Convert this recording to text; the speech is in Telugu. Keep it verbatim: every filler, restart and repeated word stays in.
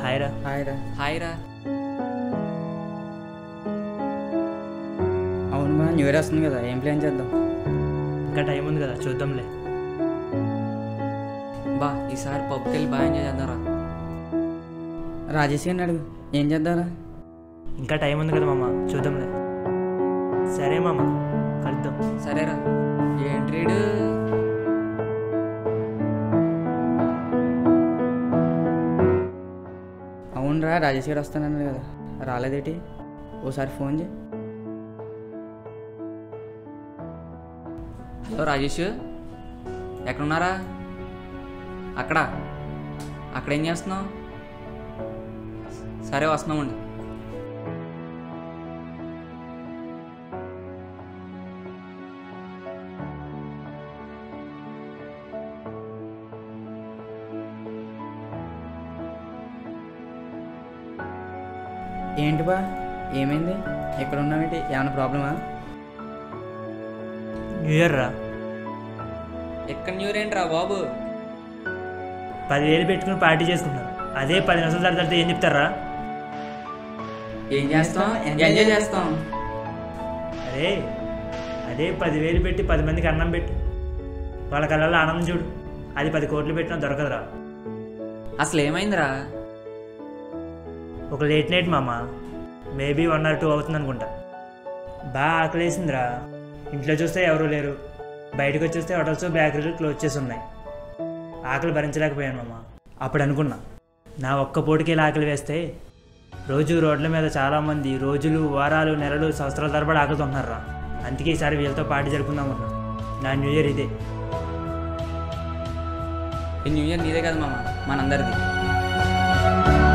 హాయ్ రా. హాయ్ రా. హాయ్ రా. అవును బా, న్యూ ఇయర్ వస్తుంది కదా, ఏం ప్లాన్ చేద్దాం? ఇంకా టైం ఉంది కదా, చూద్దాంలే. బా ఈసారి పబ్కి వెళ్ళి బాగా ఎంజాయ్ చేద్దాంరా. రాజేష్ గారిని అడుగు, ఏం చేద్దాంరా? ఇంకా టైం ఉంది కదా మామ, చూద్దాంలే. సరే మామ, కలుద్దాం. సరేరా. ఏంట్రీడు అవునరా, రాజేష్ గారు వస్తానన్నారు కదా, రాలేదేటి? ఓసారి ఫోన్ చేయి. హలో రాజేష్, ఎక్కడున్నారా? అక్కడ అక్కడ ఏం చేస్తున్నావు? సరే వస్తున్నామండి. ఏంటి బా, ఏమైంది? ఎక్కడ ఉన్నావేంటి? ఏమైనా ప్రాబ్లమా? న్యూ ఇయర్ రా. ఎక్కడ న్యూ ఇయర్ ఏంట్రా బాబు? పదివేలు పెట్టుకుని పార్టీ చేసుకుంటారు, అదే పది నిమిషాలు తర్వాత ఏం చెప్తారా? ఏం చేస్తాం? ఎంజాయ్ చేస్తాం. అరే అదే పదివేలు పెట్టి పది మందికి అన్నం పెట్టి వాళ్ళ కళ్ళల్లో ఆనందం చూడు, అది పది కోట్లు పెట్టినా దొరకదురా. అసలు ఏమైందిరా? ఒక లేట్ నైట్ మామ, మేబీ వన్ ఆర్ టూ అవుతుంది అనుకుంటా. బాగా ఆకలేసిందిరా. ఇంట్లో చూస్తే ఎవరూ లేరు, బయటకు వచ్చేస్తే హోటల్స్ బేకరీలు క్లోజ్ చేసి ఉన్నాయి. ఆకలి భరించలేకపోయాను మామ. అప్పుడు అనుకున్నా, నా ఒక్క పూటకి ఇలా ఆకలి వేస్తే రోజు రోడ్ల మీద చాలామంది రోజులు వారాలు నెలలు సంవత్సరాల తరబడి ఆకలితో ఉంటున్నారా. అందుకే ఈసారి వీళ్ళతో పార్టీ జరుపుకుందామన్నా. నా న్యూ ఇయర్ ఇదే. ఈ న్యూ ఇయర్ నీదే కదా మామ, మనందరిది.